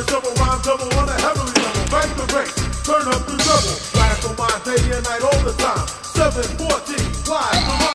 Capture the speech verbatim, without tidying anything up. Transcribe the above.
a double rhyme, double on a heavenly level. Bang the bass, turn up the double. Radical mind day and night all the time. seven fourteen, live.